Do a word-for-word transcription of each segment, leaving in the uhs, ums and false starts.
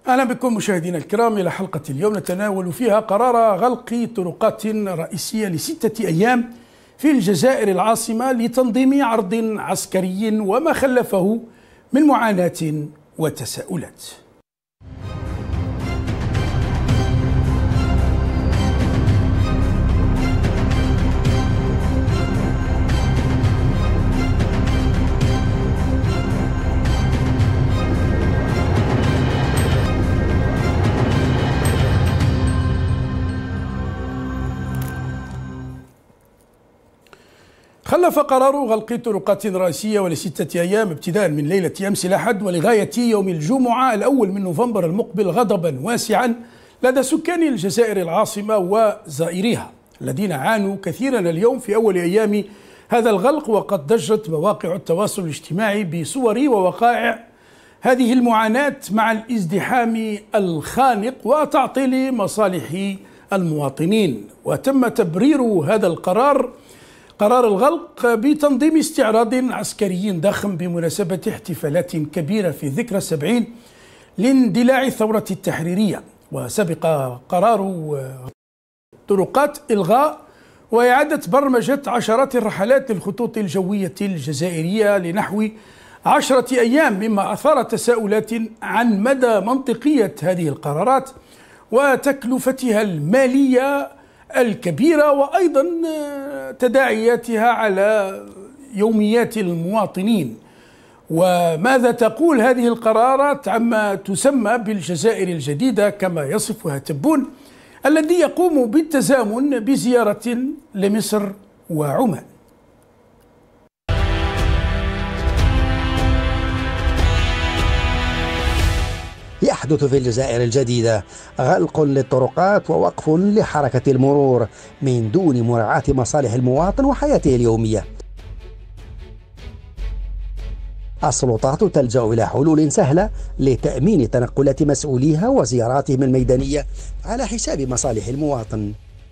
أهلا بكم مشاهدينا الكرام إلى حلقة اليوم نتناول فيها قرار غلق طرقات رئيسية لستة أيام في الجزائر العاصمة لتنظيم عرض عسكري وما خلفه من معاناة وتساؤلات. خلف قرار غلق طرقات رئيسية ولستة أيام ابتداء من ليلة أمس الأحد ولغاية يوم الجمعة الأول من نوفمبر المقبل غضبا واسعا لدى سكان الجزائر العاصمة وزائريها الذين عانوا كثيرا اليوم في أول أيام هذا الغلق، وقد ضجت مواقع التواصل الاجتماعي بصور ووقائع هذه المعاناة مع الازدحام الخانق وتعطيل مصالح المواطنين. وتم تبرير هذا القرار قرار الغلق بتنظيم استعراض عسكري ضخم بمناسبة احتفالات كبيرة في ذكرى السبعين لاندلاع الثورة التحريرية. وسبق قرار طرقات إلغاء وإعادة برمجة عشرات الرحلات للخطوط الجوية الجزائرية لنحو عشرة أيام، مما أثار تساؤلات عن مدى منطقية هذه القرارات وتكلفتها المالية الكبيرة وأيضا تداعياتها على يوميات المواطنين. وماذا تقول هذه القرارات عما تسمى بالجزائر الجديدة كما يصفها تبون، الذي يقوم بالتزامن بزيارة لمصر وعمان؟ يحدث في الجزائر الجديدة غلق للطرقات ووقف لحركة المرور من دون مراعاة مصالح المواطن وحياته اليومية. السلطات تلجأ إلى حلول سهلة لتأمين تنقلات مسؤوليها وزياراتهم الميدانية على حساب مصالح المواطن.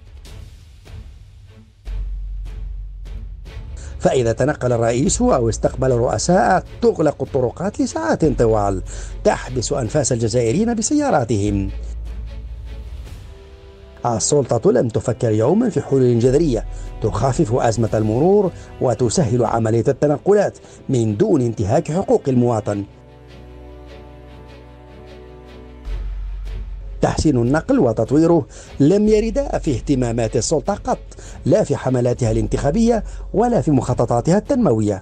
فإذا تنقل الرئيس أو استقبل الرؤساء تغلق الطرقات لساعات طوال تحبس أنفاس الجزائريين بسياراتهم. السلطة لم تفكر يوما في حلول جذرية تخفف أزمة المرور وتسهل عملية التنقلات من دون انتهاك حقوق المواطن. تحسين النقل وتطويره لم يردا في اهتمامات السلطة قط، لا في حملاتها الانتخابية ولا في مخططاتها التنموية.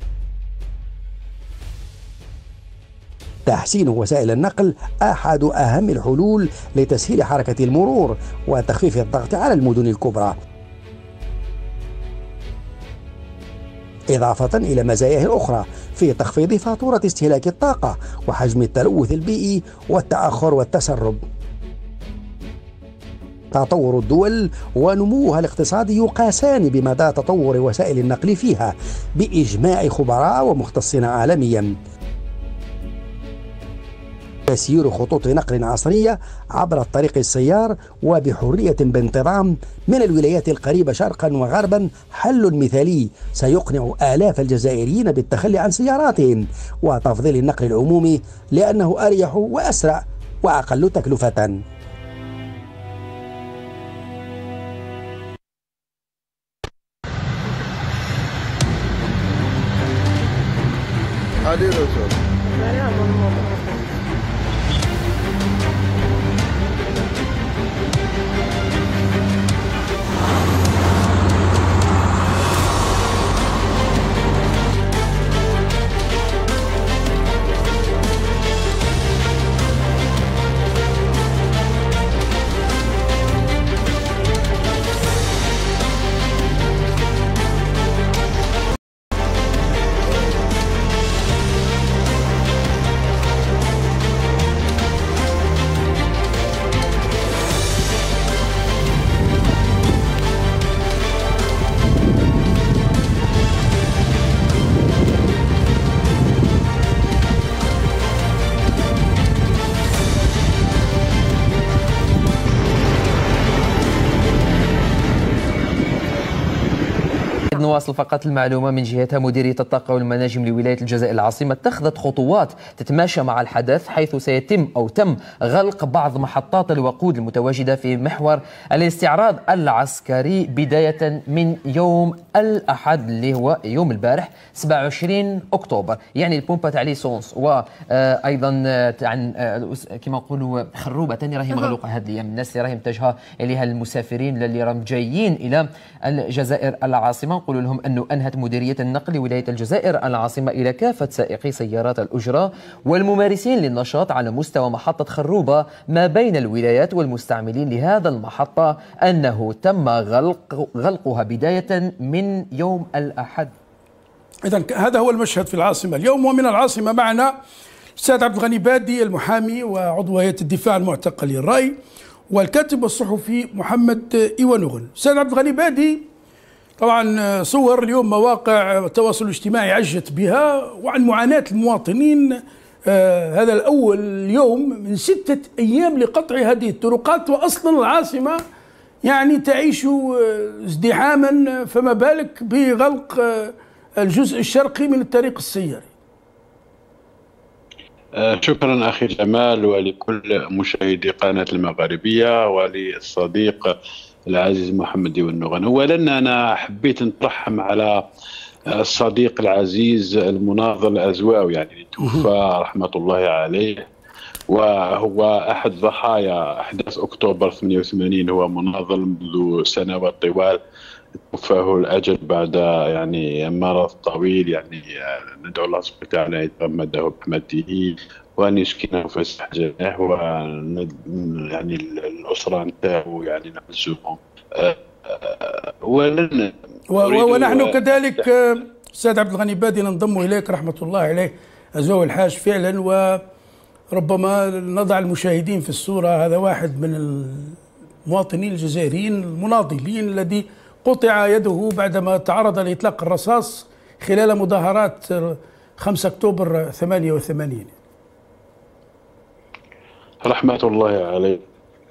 تحسين وسائل النقل أحد أهم الحلول لتسهيل حركة المرور وتخفيف الضغط على المدن الكبرى، إضافة إلى مزاياه الأخرى في تخفيض فاتورة استهلاك الطاقة وحجم التلوث البيئي والتأخر والتسرب. تطور الدول ونموها الاقتصادي يقاسان بمدى تطور وسائل النقل فيها بإجماع خبراء ومختصين عالميا. تسيير خطوط نقل عصرية عبر الطريق السيار وبحرية بانتظام من الولايات القريبة شرقا وغربا حل مثالي سيقنع آلاف الجزائريين بالتخلي عن سياراتهم وتفضيل النقل العمومي لأنه أريح وأسرع وأقل تكلفة. نواصل فقط المعلومة من جهتها. مديرية الطاقة والمناجم لولاية الجزائر العاصمة اتخذت خطوات تتماشى مع الحدث، حيث سيتم أو تم غلق بعض محطات الوقود المتواجدة في محور الاستعراض العسكري بداية من يوم الأحد اللي هو يوم البارح سبعة وعشرين أكتوبر. يعني البومبا تاع ليسونس وأيضا عن كما نقولوا خروبة تاني راهي مغلوقة هذه الأيام. الناس اللي راهي متجهة إليها المسافرين اللي راهم جايين إلى الجزائر العاصمة، نقول لهم أنه أنهت مديرية النقل ولاية الجزائر العاصمة إلى كافة سائقي سيارات الأجرة والممارسين للنشاط على مستوى محطة خروبة ما بين الولايات والمستعملين لهذا المحطة أنه تم غلق غلقها بداية من يوم الأحد. إذن هذا هو المشهد في العاصمة اليوم. ومن العاصمة معنا الأستاذ عبد الغني بادي المحامي وعضو هيئة الدفاع المعتقل للرأي، والكاتب الصحفي محمد إيوانوغن. أستاذ عبد الغني بادي، طبعا صور اليوم مواقع التواصل الاجتماعي عجت بها وعن معاناة المواطنين. آه هذا الأول يوم من ستة أيام لقطع هذه الطرقات، وأصلا العاصمة يعني تعيش ازدحاما، فما بالك بغلق آه الجزء الشرقي من الطريق السياري. شكرا أخي جمال ولكل مشاهدي قناة المغاربية وللصديق العزيز محمد إيوانوغن. أولا أنا حبيت نترحم على الصديق العزيز المناضل الأزواوي يعني توفى رحمة الله عليه، وهو أحد ضحايا أحداث أكتوبر ثمانية وثمانين. هو مناضل منذ سنوات طوال، توفاه الأجل بعد يعني مرض طويل. يعني ندعو الله سبحانه وتعالى يتغمده برحمته وأن يسكنه فسح جناه، و يعني الأسرة نتاعو يعني نعزوهم. ولن ونحن كذلك أستاذ عبد الغني بادي ننضم إليك رحمة الله عليه أزواج الحاج فعلا. وربما نضع المشاهدين في الصورة، هذا واحد من المواطنين الجزائريين المناضلين الذي قطع يده بعدما تعرض لإطلاق الرصاص خلال مظاهرات خمسة أكتوبر ثمانية وثمانين. رحمة الله عليه.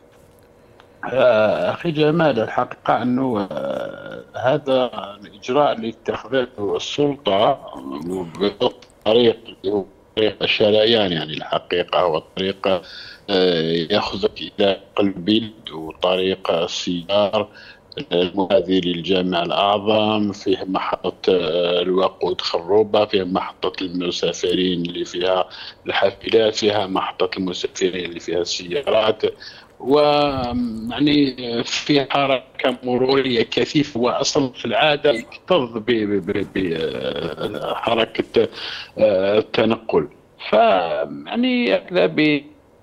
أخي جمال، الحقيقة أنه هذا الإجراء اللي اتخذته السلطة بطريق طريق الشريان، يعني الحقيقة هو طريق يأخذك إلى قلب البلد، وطريق السيار المؤذي للجامع الأعظم، فيه محطة الوقود خروبة، فيه محطة المسافرين اللي فيها الحافلات، فيها محطة المسافرين اللي فيها السيارات، ويعني في حركة مرورية كثيفة، وأصلا في العادة يكتظ بحركة التنقل. فيعني أغلبية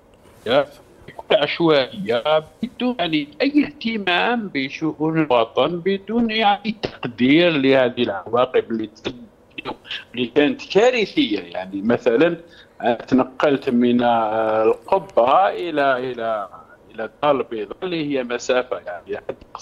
عشوائية بدون يعني أي اهتمام بشؤون الوطن، بدون يعني تقدير لهذه العواقب اللي اللي كانت كارثية. يعني مثلا تنقلت من القبة إلى إلى إلى الدار البيضاء اللي هي مسافة يعني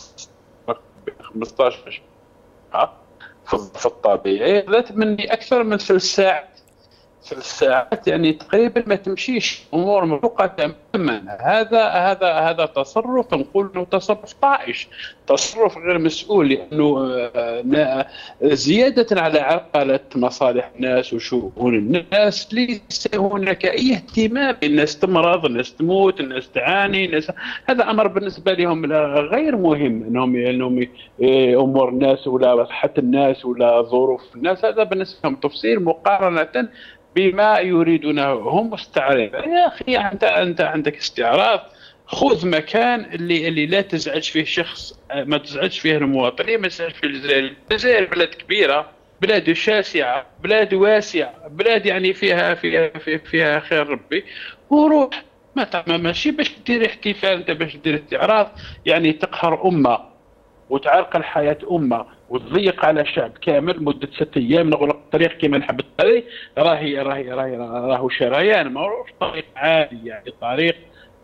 خمسة عشر في الطبيعي، ذات مني أكثر من ثلاث ساعات ثلاث ساعات يعني تقريبا ما تمشيش، امور مفروقه تماما. هذا هذا هذا تصرف نقول انه تصرف طائش، تصرف غير مسؤول، لانه زياده على عرقله مصالح الناس وشؤون الناس، ليس هناك اي اهتمام. الناس تمرض، الناس تموت، الناس تعاني، الناس هذا امر بالنسبه لهم غير مهم، انهم انهم امور الناس ولا صحه الناس ولا ظروف الناس، هذا بالنسبه لهم تفصيل مقارنه بما يريدونه هم. استعراض يا اخي، انت انت عندك استعراض، خذ مكان اللي اللي لا تزعج فيه شخص، ما تزعج فيه المواطنين، ما تزعج فيه الجزائر. الجزائر بلاد كبيره، بلاد شاسعه، بلاد واسعه، بلاد يعني فيها فيها فيها, فيها خير ربي، وروح ما تعمل ماشي باش دير احتفال، انت باش دير استعراض يعني تقهر امه وتعرقل حياه امه وتضيق على شعب كامل مده ست ايام. نغلق الطريق كما نحب الطريق، راهي راهي راهي راهو شريان، ماهوش طريق عادي، يعني طريق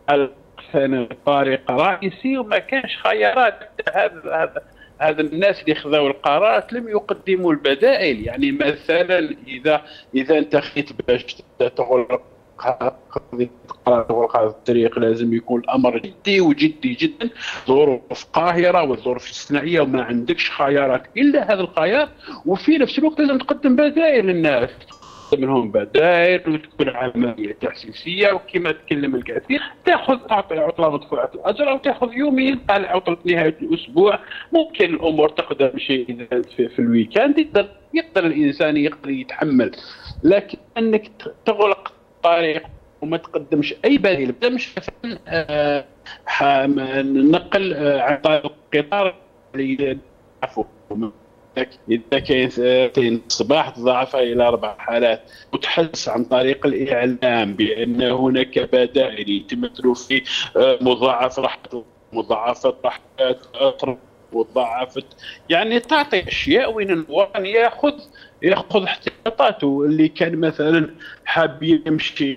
طريق رئيسي وما كانش خيارات. هذا هذا هذا الناس اللي خذوا القرارات لم يقدموا البدائل. يعني مثلا اذا اذا انت خيت باش تغلق تغلق هذا الطريق لازم يكون الامر جدي وجدي جدا، ظروف قاهره والظروف الاستثنائيه وما عندكش خيارات الا هذا الخيار، وفي نفس الوقت لازم تقدم بدائل للناس، منهم بدائل وتكون عمليه تاسيسيه، وكما تكلم الكثير تاخذ عطله مدفوعه الاجر او تاخذ يومين على عطله نهايه الاسبوع. ممكن الامور تقدم شيء في, في الويكاند يقدر يقدر الانسان يقدر يتحمل، لكن انك تغلق الطريق وما تقدمش اي بديل، مش مثلا نقل عن طريق القطار اللي عفوا إذا كان ساعتين الصباح تضاعفها إلى أربع حالات، وتحس عن طريق الإعلام بأن هناك بدائل يتمثل في مضاعفة راحة مضاعفة راحات وضاعفت، يعني تعطي أشياء وين المواطن ياخذ ياخذ احتياطاته. اللي كان مثلا حاب يمشي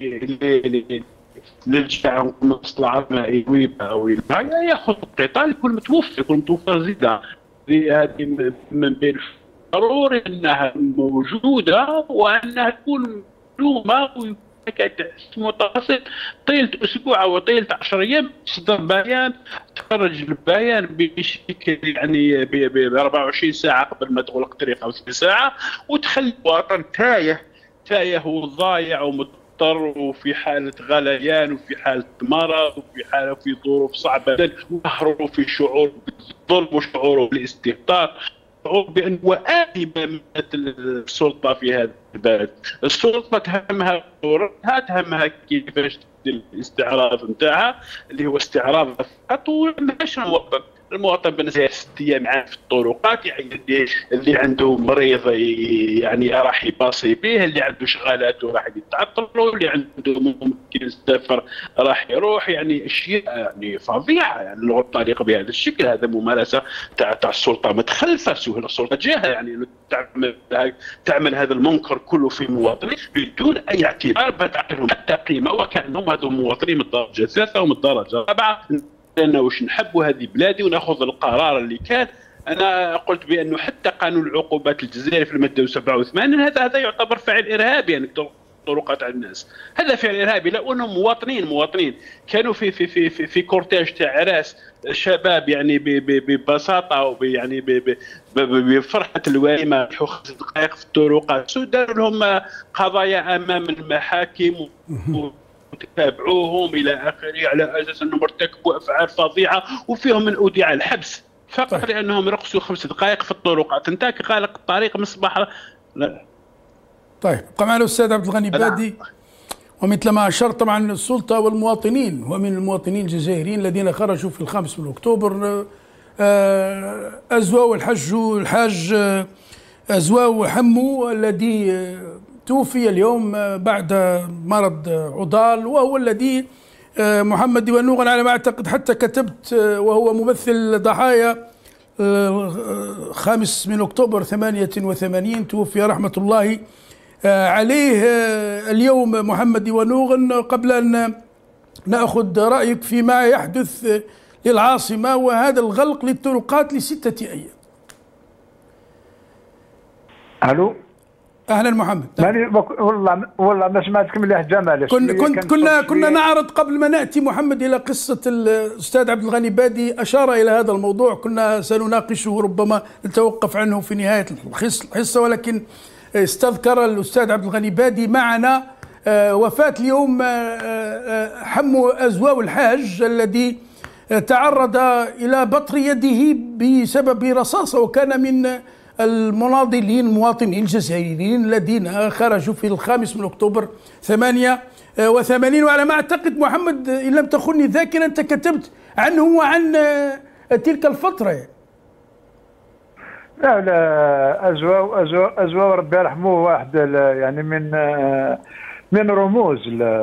للجامعة مصلحة مائية أو ياخذ القطار يكون متوفر يكون متوفر زيادة. هذه من بين ضروري انها موجوده وانها تكون معلومه ويكون متصل طيله اسبوع او طيله عشر ايام، تصدر بيان تخرج البيان بشكل يعني ب أربعة وعشرين ساعه قبل ما تغلق الطريق او ثلاث ساعه، وتخلي الوطن تايه تايه وضايع ومضطر وفي حاله غليان وفي حاله مرض وفي حاله في ظروف صعبه وهرب في شعور بالظلم وشعور بالاستهتار، شعور بأن وآثمة السلطة في هذا البلد. السلطة تهمها دورها، تهمها كيفاش الاستعراض نتاعها اللي هو استعراض فقط، وماش المواطن. المواطن بالنسبه ست ايام عام في الطرقات، يعني اللي عنده مريض يعني راح يباصي به، اللي عنده شغالاته راح يتعطلوا، اللي عنده ممكن يسافر راح يروح، يعني اشياء يعني فظيعه. يعني لغه الطريق بهذا الشكل هذا ممارسه تاع تاع السلطه متخلفه، سهل السلطه جاهه يعني تعمل تعمل هذا المنكر كله في مواطنين بدون اي اعتبار، بتعطيهم حتى قيمه وكانهم هذو مواطنين من الدرجه الثالثه ومن الدرجه الرابعه. لأنه واش نحبوا هذه بلادي وناخذ القرار اللي كان. أنا قلت بأنه حتى قانون العقوبات الجزائري في المادة سبعة وثمانين هذا هذا يعتبر فعل إرهابي، يعني طرقات على الناس، هذا فعل إرهابي. لأنهم مواطنين مواطنين كانوا في في في في, في كورتاج تاع عراس شباب يعني ببساطة ويعني بفرحة الوائمة خمس دقائق في الطرقات، داروا لهم قضايا أمام المحاكم وتابعوهم الى اخره على اساس انهم ارتكبوا افعال فظيعه وفيهم من اوديع الحبس فقط طيب. لانهم رقصوا خمس دقائق في الطرقات. انت كغالق الطريق مصباح لا. طيب بقى معنا الاستاذ عبد الغني بادي، ومثل ما اشرت طبعا السلطه والمواطنين ومن المواطنين الجزائريين الذين خرجوا في الخامس من اكتوبر ازواو الحج الحاج ازواو حمو الذي توفي اليوم بعد مرض عضال، وهو الذي محمد ديوانوغن على ما أعتقد حتى كتبت وهو ممثل ضحايا خامس من أكتوبر ثمانية وثمانين توفي رحمة الله عليه اليوم محمد ديوانوغن. قبل أن نأخذ رأيك فيما يحدث للعاصمة وهذا الغلق للطرقات لستة أيام. ألو اهلا محمد. والله والله ما سمعتك مليح جمال. كنا كنت كنا كنا نعرض قبل ما ناتي محمد الى قصه الاستاذ عبد الغني بادي، اشار الى هذا الموضوع كنا سنناقشه ربما نتوقف عنه في نهايه الحصه، ولكن استذكر الاستاذ عبد الغني بادي معنا وفاه اليوم حمو ازواو الحاج الذي تعرض الى بطر يده بسبب رصاصه، وكان من المناضلين المواطنين الجزائريين الذين خرجوا في الخامس من أكتوبر ثمانية وثمانين. وعلى ما أعتقد محمد إن لم تخني الذاكرة أنت كتبت عنه وعن تلك الفترة. لا لا أزواو أزواو أزواو ربي يرحمه واحد يعني من من رموز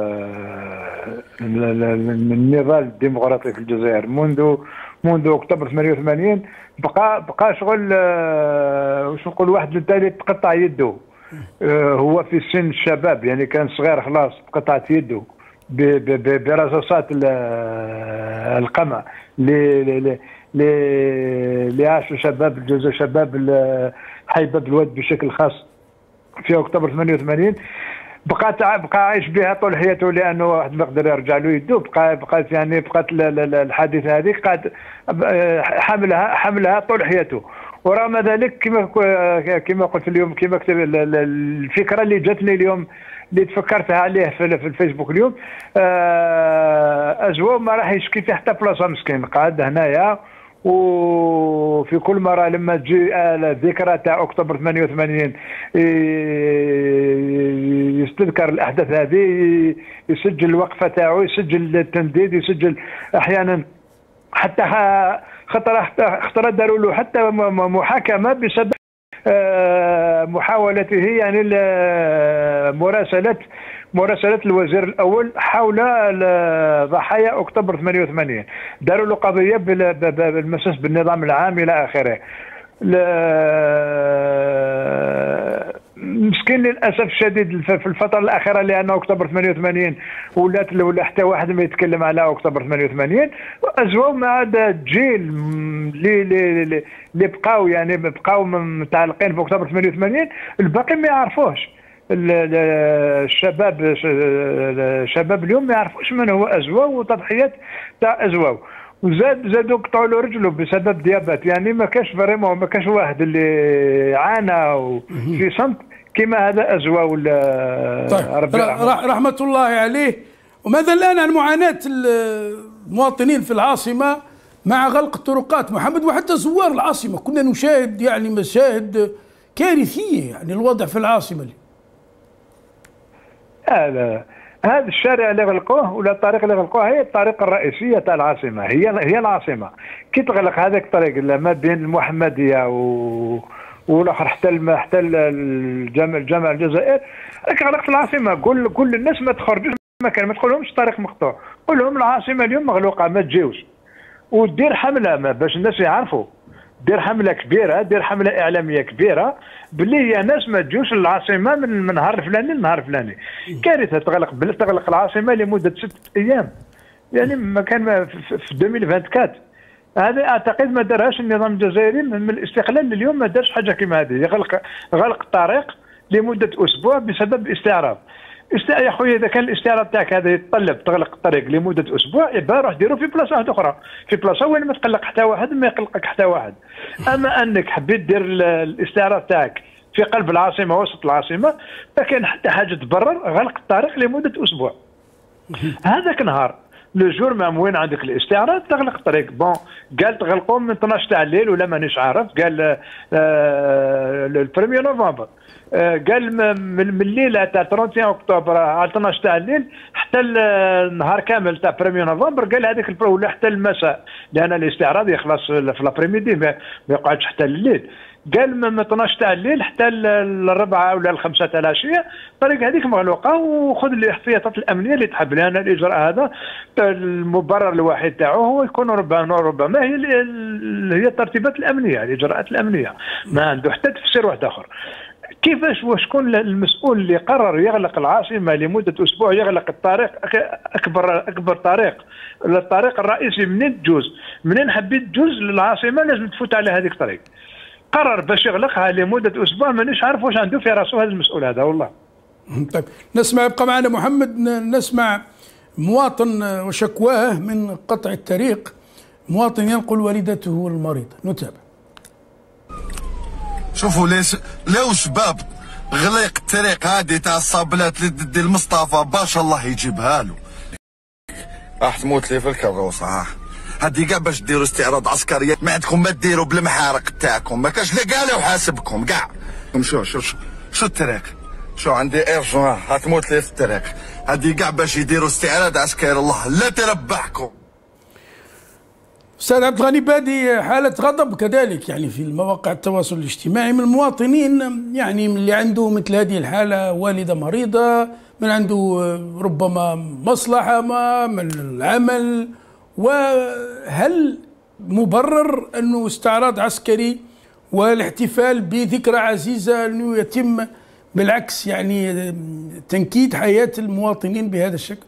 النضال الديمقراطي في الجزائر منذ منذ أكتوبر ثمانية وثمانين. بقى بقى شغل واش نقول واحد التالي تقطع يده، هو في سن الشباب يعني كان صغير خلاص تقطعت يده برصاصات القمع اللي اللي عاشوا شباب الجزائر شباب حي باب الواد بشكل خاص في اكتوبر ثمانية وثمانين. بقى بقى عايش بها طول حياته لانه واحد ما يقدر يرجع له يدو. بقى بقات يعني بقات الحادثه هذه قاعد حملها حملها طول حياته. ورغم ذلك كما كما قلت اليوم كما كتب الفكره اللي جاتني اليوم اللي تفكرتها عليه في الفيسبوك اليوم، أزواو ما راح يشكي في حتى بلاصه مسكين قاعد هنايا. وفي كل مره لما تجي الذكرى تاع اكتوبر ثمانية وثمانين يستذكر الاحداث هذه، يسجل الوقفه تاعو، يسجل التنديد، يسجل احيانا حتى خطر خطر داروا له حتى محاكمه بسبب محاولته يعني مراسله مراسله الوزير الاول حول ضحايا اكتوبر ثمانية وثمانين. داروا له قضيه بالمساس بالنظام العام الى اخره. مسكين للاسف الشديد في الفتره الاخيره لان اكتوبر ثمانية وثمانين ولات ولا حتى واحد ما يتكلم على اكتوبر ثمانية وثمانين. ازواو ما عاد جيل اللي اللي بقاو يعني بقاو متعلقين في اكتوبر ثمانية وثمانين الباقي ما يعرفوش. الشباب الشباب اليوم ما يعرفوش من هو ازواو وتضحيات تاع ازواو. وزاد زادوا قطعوا له رجله بسبب ديابات. يعني ما كاش فريمون ما كاش واحد اللي عانى في صمت كما هذا ازواو. طيب رحمه الله عليه. وماذا الان عن معاناه المواطنين في العاصمه مع غلق الطرقات محمد وحتى زوار العاصمه؟ كنا نشاهد يعني مشاهد كارثيه يعني الوضع في العاصمه. هذا هذا الشارع اللي غلقوه ولا الطريق اللي غلقوه هي الطريق الرئيسيه تاع العاصمه، هي هي العاصمه. كي تغلق هذاك الطريق ما بين المحمديه و والاخر حتى حتى الجامع الجامع الجزائر، راك غلقت العاصمه. قول كل الناس ما تخرجوش مكان، ما تقولهمش الطريق مقطوع، قول لهم العاصمه اليوم مغلوقه ما تجيوش. ودير حمله باش الناس يعرفوا، دير حمله كبيره، دير حمله اعلاميه كبيره باللي يا ناس ما تجوش للعاصمه من النهار الفلاني للنهار الفلاني. كارثه تغلق تغلق العاصمه لمده ستة ايام. يعني ما كان في ألفين وأربعة وعشرين هذا اعتقد ما دارهاش النظام الجزائري من الاستقلال لليوم، ما دارش حاجه كما هذه. يغلق غلق الطريق لمده اسبوع بسبب استعراض. يا خويا اذا كان الاستعراض تاعك هذا يتطلب تغلق الطريق لمده اسبوع، يبقى روح ديرو في بلاصه واحده اخرى، في بلاصه وين ما تقلق حتى واحد، ما يقلقك حتى واحد. اما انك حبيت دير الاستعراض تاعك في قلب العاصمه وسط العاصمه، ما كان حتى حاجه تبرر غلق الطريق لمده اسبوع. هذاك نهار لو جور ما وين عندك الاستعراض تغلق الطريق. بون قال تغلقوا من اثناش تاع الليل ولا مانيش عارف، قال البروميير نوفمبر، قال من الليله تاع ثلاثة وعشرين اكتوبر على اثناش تاع الليل حتى النهار كامل تاع بروميير نوفمبر. قال هذيك ولا حتى المساء لان الاستعراض يخلص في الابريميدي ما يقعدش حتى الليل. قال من اثناش تاع الليل حتى الربعه ولا الخمسه تاع العشيه الطريق هذيك مغلوقه، وخذ الاحتياطات الامنيه اللي تحب، لان الاجراء هذا المبرر الوحيد تاعو هو يكون ربما ربما هي هي الترتيبات الامنيه، الاجراءات الامنيه، ما عنده حتى تفسير واحد اخر. كيفاش وشكون المسؤول اللي قرر يغلق العاصمه لمده اسبوع، يغلق الطريق اكبر اكبر طريق الطريق الرئيسي؟ منين تجوز؟ منين حبيت تجوز للعاصمه لازم تفوت على هذيك الطريق. قرر باش يغلقها لمده اسبوع، مانيش عارف واش عنده في راسه هذا المسؤول هذا والله. طيب نسمع، يبقى معنا محمد، نسمع مواطن وشكواه من قطع الطريق، مواطن ينقل والدته المريضه، نتابع. شوفوا ليش لو شباب غليق الطريق هذه تاع الصابلات لدي المصطفى باش الله يجيبها له، راح تموت لي في الكروسه. ها هادي كاع باش ديروا استعراض عسكري، ما عندكم ما ديروا بالمحارق تاعكم، ما كاش لا كاع لا وحاسبكم كاع. شو شو شو شو الطريق، شو عندي ايرجون هتموت لي في الطريق. هادي كاع باش يديروا استعراض عسكري، الله لا تربحكم. استاذ عبد الغني بادي حاله غضب كذلك يعني في مواقع التواصل الاجتماعي من المواطنين، يعني من اللي عنده مثل هذه الحاله، والده مريضه، من عنده ربما مصلحه ما من العمل، وهل مبرر انه استعراض عسكري والاحتفال بذكرى عزيزه انه يتم بالعكس يعني تنكيد حياه المواطنين بهذا الشكل؟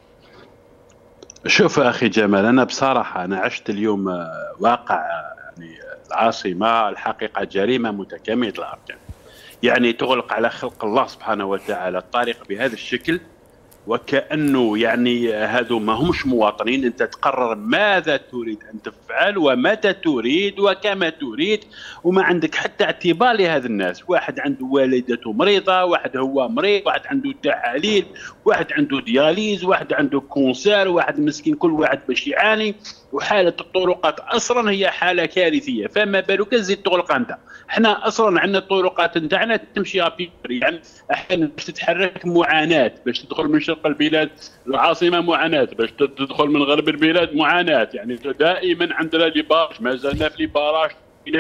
شوف اخي جمال، انا بصراحه انا عشت اليوم واقع يعني العاصمه، الحقيقه جريمه متكامله الاركان. يعني تغلق على خلق الله سبحانه وتعالى الطريق بهذا الشكل، وكأنه يعني هذو ما همش مواطنين. أنت تقرر ماذا تريد أن تفعل ومتى تريد وكما تريد، وما عندك حتى اعتبار لهذا الناس. واحد عنده والدته مريضة، واحد هو مريض، واحد عنده تحاليل، واحد عنده دياليز، واحد عنده كونسير، واحد مسكين كل واحد باش يعاني. وحالة الطرقات أصلا هي حالة كارثية، فما بالك تزيد تغلق أنت. احنا أصلا عندنا الطرقات نتاعنا تمشي ابير، يعني أحيانا باش تتحرك معاناة، باش تدخل من شرق البلاد العاصمة معاناة، باش تدخل من غرب البلاد معاناة. يعني دائما عندنا لي باراج، ما زلنا في لي باراج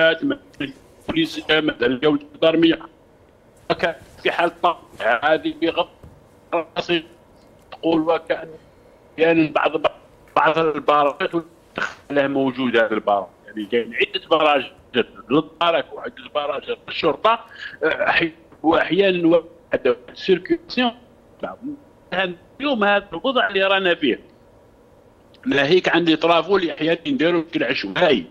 البوليسية مثلا الجودة الضرمية في حال هذه بغض راسي تقول وكأن يعني بعض بعض الباراجات لها موجود هذا الباراج، يعني كاين عدة باراج للطرق وعدة باراج للشرطة، واحيانا سيركيلاسيون. اليوم هذا الوضع اللي رانا فيه، ناهيك عن لي طرافو اللي احيانا نديروا بشكل عشوائي،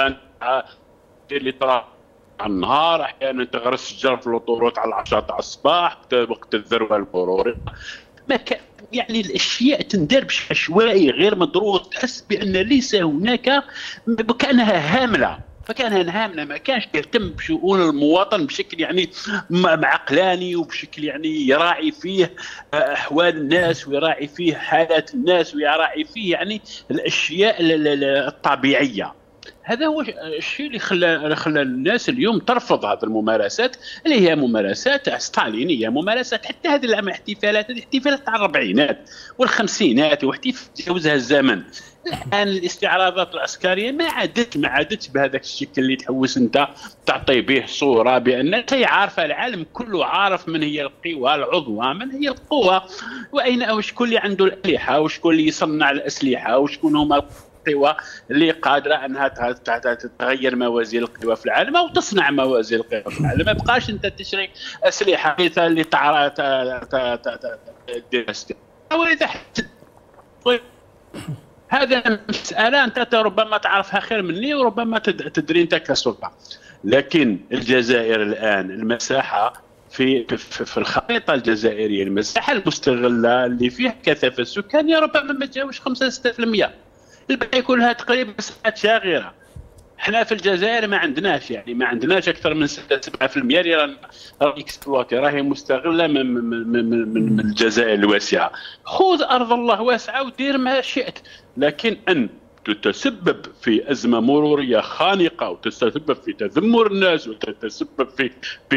دير لي طراف على النهار، احيانا تغرس الشجر في الاوتوروت على العشرة تاع الصباح وقت الذروه المروريه. ما كان يعني الاشياء تندار بشكل عشوائي غير مدروس، تحس بان ليس هناك، كانها هامله، فكانها هامله، ما كانش يهتم بشؤون المواطن بشكل يعني عقلاني، وبشكل يعني يراعي فيه احوال الناس، ويراعي فيه حالات الناس، ويراعي فيه يعني الاشياء الطبيعيه. هذا هو الشيء اللي خلى خلى الناس اليوم ترفض هذه الممارسات اللي هي ممارسات ستالينيه، ممارسات حتى هذه الاحتفالات، هذه احتفالات تاع الاربعينات والخمسينات واحتفالات تجاوزها الزمن. الان الاستعراضات العسكريه ما عادت ما عادت بهذاك الشكل اللي تحوس انت تعطي به صوره بان انت عارفه، العالم كله عارف من هي القوى العظمى، من هي القوى، واين وشكون اللي عنده الاسلحه، وشكون اللي يصنع الاسلحه، وشكون هما القوى اللي قادره انها تغير موازين القوى في العالم او تصنع موازين القوى في العالم. ما بقاش انت تشري اسلحه اللي تعرف دير ولذا هذا مساله انت ربما تعرفها خير مني، وربما تدري انت كسلطه. لكن الجزائر الان المساحه في في الخريطه الجزائريه، المساحه المستغله اللي فيها كثافه سكانيه ربما ما تجاوزش خمسة ستة بالمئة، الباقي كلها تقريبا مساحات شاغره. احنا في الجزائر ما عندناش، يعني ما عندناش اكثر من ستة سبعة بالمئة اللي راهي اكسبلواتي، راهي مستغله من من من, من, من الجزائر الواسعه. خذ ارض الله واسعه ودير ما شئت، لكن ان تتسبب في ازمه مروريه خانقه، وتتسبب في تذمر الناس، وتتسبب في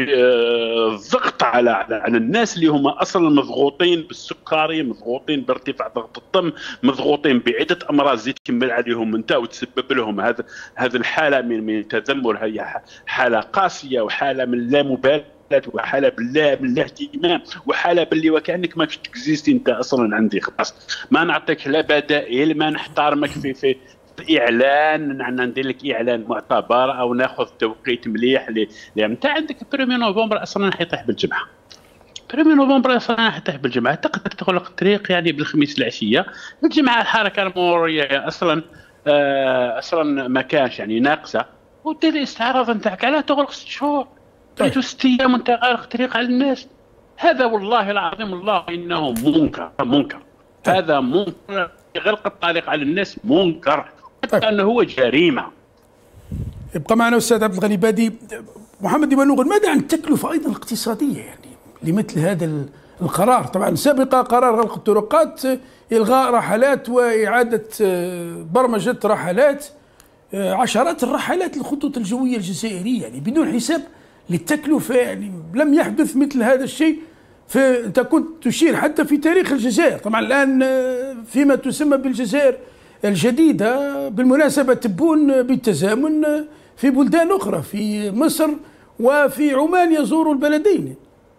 الضغط على على الناس اللي هم اصلا مضغوطين بالسكري، مضغوطين بارتفاع ضغط الدم، مضغوطين بعده امراض زيد تكمل عليهم انت، وتسبب لهم هذا هذه الحاله من من التذمر. هي حاله قاسيه، وحاله من اللامبالاه، وحاله بالله من الاهتمام، وحاله باللي وكانك ما تكزيستي انت اصلا عندي، خلاص ما نعطيك لا بدائل، ما نحترمك في في اعلان، ندير لك اعلان معتبر او ناخذ توقيت مليح. لان انت عندك بريمي نوفمبر اصلا حيطيح بالجمعه، بريمي نوفمبر اصلا حيطيح بالجمعه، تقدر تغلق الطريق يعني بالخميس العشيه. الجمعه الحركه المروريه اصلا آه اصلا ما كانش يعني ناقصه، ودير الاستعراض نتاعك على تغلق ست شهور، ثلاث ست ايام وانت غالق طريق على الناس. هذا والله العظيم الله انه منكر منكر، هذا منكر، غلق الطريق على الناس منكر، حتى انه هو جريمه. يبقى معنا استاذ عبد الغني بادي. محمد ديوان، ماذا عن التكلفه ايضا الاقتصاديه يعني لمثل هذا القرار؟ طبعا سابقا قرار غلق الطرقات، الغاء رحلات واعاده برمجه رحلات، عشرات الرحلات للخطوط الجويه الجزائريه يعني بدون حساب للتكلفه، يعني لم يحدث مثل هذا الشيء. فانت كنت تشير حتى في تاريخ الجزائر، طبعا الان فيما تسمى بالجزائر الجديده، بالمناسبه تبون بالتزامن في بلدان اخرى، في مصر وفي عمان يزوروا البلدين.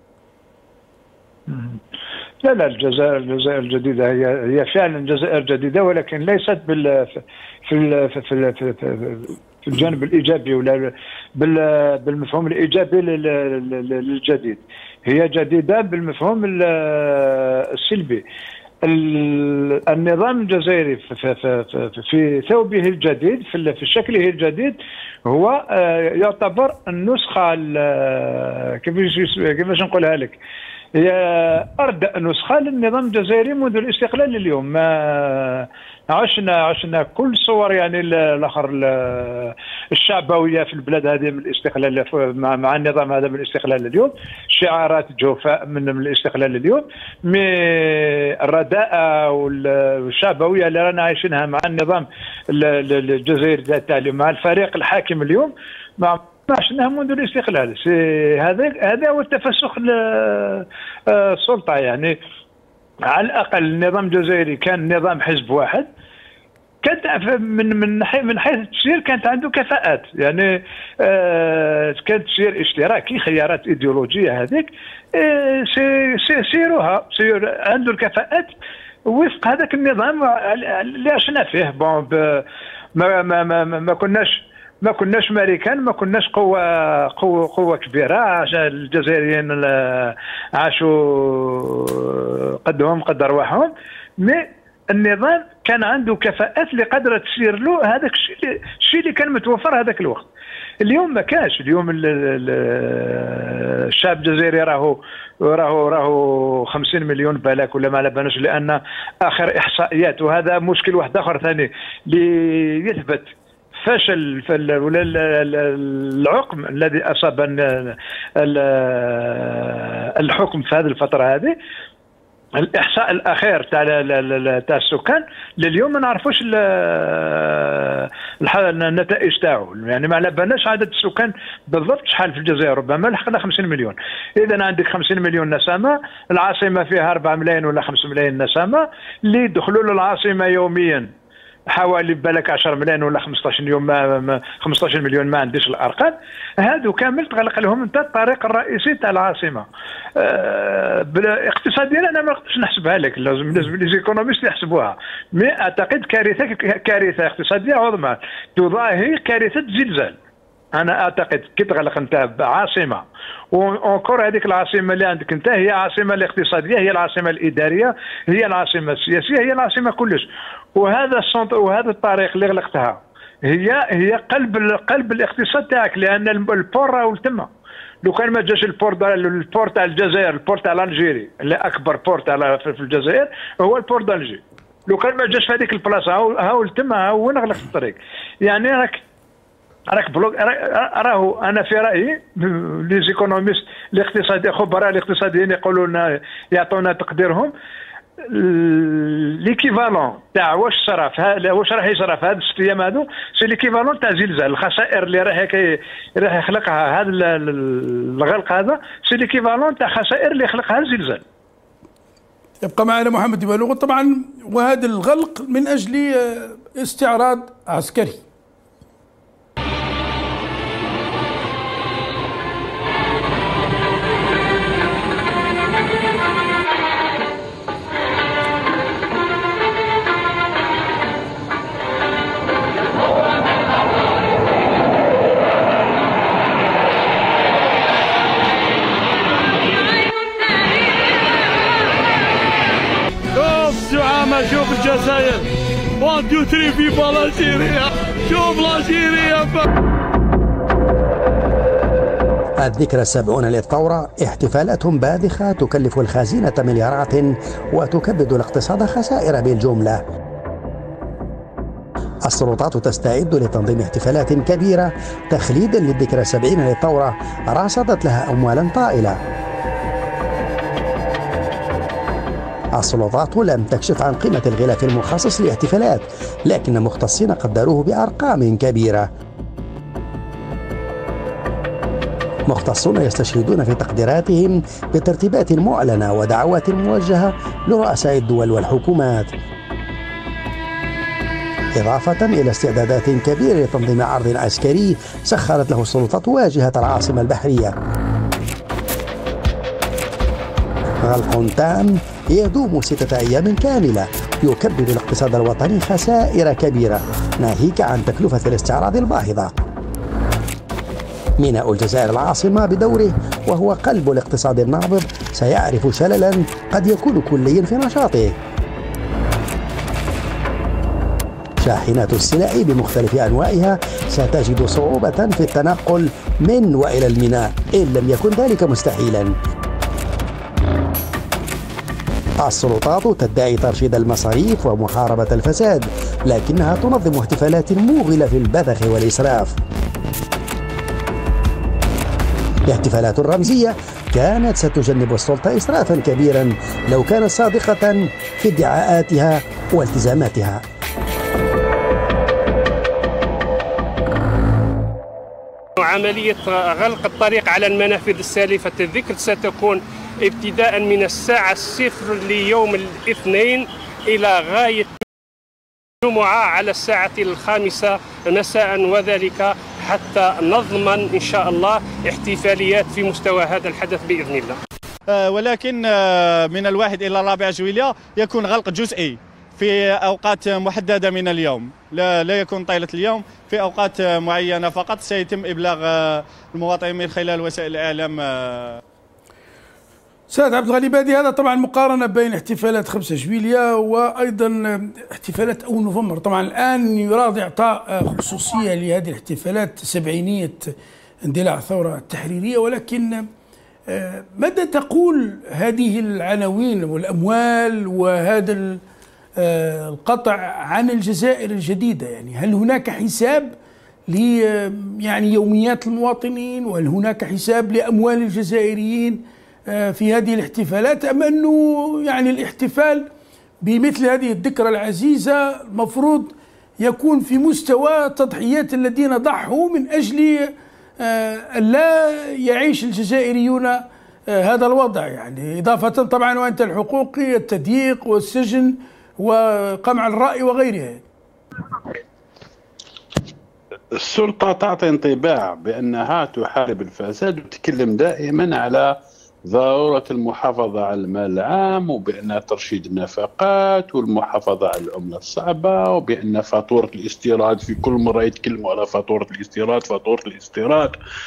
لا لا الجزائر الجزائر الجديده هي هي فعلا جزائر جديده، ولكن ليست بال في ال في في, في, في في الجانب الايجابي ولا بالمفهوم الايجابي للجديد، هي جديده بالمفهوم السلبي. النظام الجزائري في, في, في, في ثوبه الجديد في, في شكله الجديد هو يعتبر النسخة كيفاش كيفاش نقولها لك، هي أردأ نسخة للنظام الجزائري منذ الاستقلال اليوم. ما عشنا عشنا كل صور يعني الاخر الشعبويه في البلاد هذه من الاستقلال مع النظام هذا من الاستقلال اليوم، شعارات جوفاء من الاستقلال اليوم، مي الرداءه والشعبويه اللي رانا عايشينها مع النظام الجزائري التالي مع الفريق الحاكم اليوم مع عشناها منذ الاستقلال. هذا هذا هو التفسخ السلطه. يعني على الاقل النظام الجزائري كان نظام حزب واحد، كانت من من من حيث التسيير كانت عنده كفاءات، يعني آه كانت تسيير اشتراكي، خيارات ايديولوجيه هذيك آه سي سيروها سير عنده الكفاءات وفق هذاك النظام اللي عشنا فيه. بون ما ما ما, ما كناش ما كناش ماريكان، ما كناش قوة قوة قوة كبيرة، عشان الجزائريين عاشوا قدهم قد أرواحهم، مي النظام كان عنده كفاءات اللي قادرة تسير له هذاك الشيء اللي الشيء اللي كان متوفر هذاك الوقت. اليوم ما كانش، اليوم الشعب الجزائري راهو راهو راهو خمسين مليون بالك ولا ما على بالناش، لأن آخر إحصائيات، وهذا مشكل واحد آخر ثاني اللي يثبت فشل ولا العقم الذي اصاب الحكم في هذه الفتره هذه. الاحصاء الاخير تاع تاع السكان لليوم ما نعرفوش النتائج تاعو، يعني ما على بالناش عدد السكان بالضبط شحال في الجزائر، ربما لحقنا خمسين مليون. اذا عندك خمسين مليون نسمه، العاصمه فيها أربعة ملايين ولا خمسة ملايين نسمه اللي يدخلوا للعاصمه يوميا حوالي بالك عشرة ملايين ولا خمسطاش يوم ما خمسطاش مليون، ما عنديش الارقام هادو كامل تغلق لهم انت الطريق الرئيسي تاع العاصمه. أه اقتصاديا انا ما نقدرش نحسبها لك، لازم لازم لي زيكونوميست يحسبوها، مي اعتقد كارثه كارثه اقتصاديه عظمى تضاهي كارثه زلزال. انا اعتقد كي تغلق انت عاصمه وانكور هذيك العاصمه اللي عندك انت هي العاصمه الاقتصاديه، هي العاصمه الاداريه، هي العاصمه السياسيه، هي العاصمه كلش، وهذا السنتر وهذا الطريق اللي غلقتها هي هي قلب قلب الاقتصاد تاعك، لان البور راهو تما. لو كان ما جاش البور البور تاع الجزائر، البور تاع الجيري اللي اكبر بور تاع في الجزائر هو البور دالجي، لو كان ما جاش في هذيك البلاصه هاو هاو تما هاو وين غلق الطريق. يعني راك راك بلوك راهو انا في رايي لي زيكونوميست الاقتصادي خبراء الاقتصاديين يقولوا لنا يعطونا تقديرهم ليكيفالون تاع واش صرا واش راح يصرا في هذه الست ايام هذو، سي ليكيفالون تاع زلزال. الخسائر اللي راح راح يخلقها هذا الغلق هذا سي ليكيفالون تاع خسائر اللي يخلقها الزلزال. يبقى معنا محمد بلوغ طبعا، وهذا الغلق من اجل استعراض عسكري. شوف الجزائر وان دو تري فيفا لالجيريا، شوف لالجيريا. الذكرى السبعون للثورة احتفالات باذخة تكلف الخزينة مليارات وتكبد الاقتصاد خسائر بالجملة. السلطات تستعد لتنظيم احتفالات كبيرة تخليدا للذكرى السبعين للثورة راصدت لها أموالا طائلة. السلطات لم تكشف عن قيمة الغلاف المخصص للاحتفالات، لكن المختصين قدروه بأرقام كبيرة. مختصون يستشهدون في تقديراتهم بترتيبات معلنة ودعوات موجهة لرؤساء الدول والحكومات، إضافة إلى استعدادات كبيرة لتنظيم عرض عسكري سخرت له السلطات واجهة العاصمة البحرية. غلق تام يدوم ستة أيام كاملة يكبد الاقتصاد الوطني خسائر كبيرة، ناهيك عن تكلفة الاستعراض الباهظة. ميناء الجزائر العاصمة بدوره وهو قلب الاقتصاد النابض سيعرف شللا قد يكون كليا في نشاطه. شاحنات السلع بمختلف أنواعها ستجد صعوبة في التنقل من وإلى الميناء إن لم يكن ذلك مستحيلا. السلطات تدعي ترشيد المصاريف ومحاربة الفساد، لكنها تنظم احتفالات موغلة في البذخ والإسراف. احتفالات رمزية كانت ستجنب السلطة إسرافا كبيرا لو كانت صادقة في ادعاءاتها والتزاماتها. عملية غلق الطريق على المنافذ السالفة الذكر ستكون ابتداء من الساعة الصفر ليوم الاثنين إلى غاية الجمعة على الساعة الخامسة مساء، وذلك حتى نضمن إن شاء الله احتفاليات في مستوى هذا الحدث بإذن الله. ولكن من الواحد إلى الرابع جويلية يكون غلق جزئي في أوقات محددة من اليوم، لا, لا يكون طيلة اليوم، في أوقات معينة فقط سيتم إبلاغ المواطنين من خلال وسائل الإعلام. سيد عبد الغني بادي، هذا طبعا مقارنة بين احتفالات خمسة جويلية وأيضا احتفالات أول نوفمبر. طبعا الآن يراد إعطاء خصوصية لهذه الاحتفالات سبعينية اندلاع الثورة التحريرية، ولكن ماذا تقول هذه العناوين والأموال وهذا القطع عن الجزائر الجديدة؟ يعني هل هناك حساب ل يعني يوميات المواطنين، وهل هناك حساب لأموال الجزائريين في هذه الاحتفالات، أم أنه يعني الاحتفال بمثل هذه الذكرى العزيزة المفروض يكون في مستوى تضحيات الذين ضحوا من أجل أن لا يعيش الجزائريون هذا الوضع، يعني إضافة طبعا وأنت الحقوقي التضييق والسجن وقمع الرأي وغيرها. السلطة تعطي انطباع بأنها تحارب الفساد وتتكلم دائما على ضرورة المحافظة على المال العام، وبأن ترشيد النفقات والمحافظة على العملة الصعبة، وبأن فاتورة الاستيراد في كل مرة يتكلموا على فاتورة الاستيراد فاتورة الاستيراد،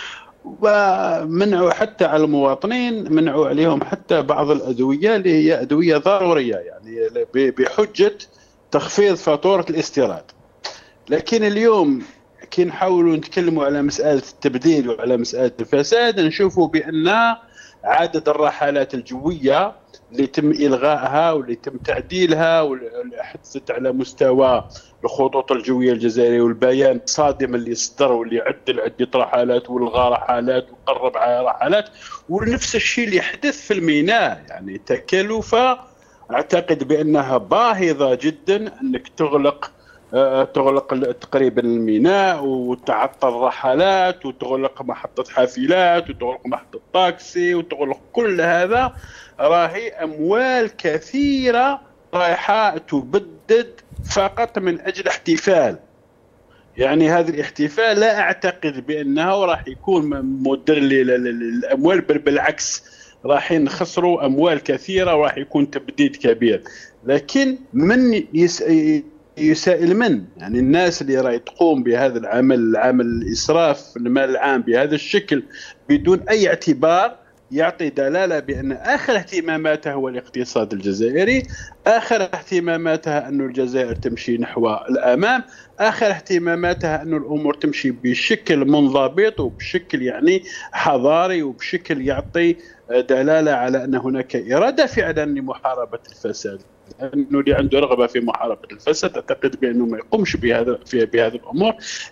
ومنعوا حتى على المواطنين، منعوا عليهم حتى بعض الأدوية اللي هي أدوية ضرورية يعني بحجة تخفيض فاتورة الاستيراد. لكن اليوم كي نحاولوا نتكلموا على مسألة التبديل وعلى مسألة الفساد، نشوفوا بأن عدد الرحلات الجوية اللي تم إلغائها واللي تم تعديلها واللي حدثت على مستوى الخطوط الجوية الجزائرية، والبيان الصادم اللي صدر واللي عدل عدة رحلات والغى رحلات وقرب على رحلات، ونفس الشيء اللي يحدث في الميناء. يعني تكلفة أعتقد بأنها باهظة جدا أنك تغلق تغلق تقريبا الميناء وتعطل الرحلات وتغلق محطة حافلات وتغلق محطة طاكسي وتغلق كل هذا. راهي أموال كثيرة رايحة تبدد فقط من أجل احتفال. يعني هذا الاحتفال لا أعتقد بأنه راح يكون مدر للأموال، بل بالعكس راح نخسروا أموال كثيرة وراح يكون تبديد كبير. لكن من يس... يسائل من؟ يعني الناس اللي راهي تقوم بهذا العمل، العمل الإسراف في المال العام بهذا الشكل بدون أي اعتبار، يعطي دلالة بأن آخر اهتماماتها هو الاقتصاد الجزائري، آخر اهتماماتها أن الجزائر تمشي نحو الأمام، آخر اهتماماتها أن الأمور تمشي بشكل منضبط وبشكل يعني حضاري وبشكل يعطي دلالة على أن هناك إرادة فعلا لمحاربة الفساد. لأنه اللي عنده رغبة في محاربة الفساد أعتقد بأنه ما يقومش بهذا في بهذه الأمور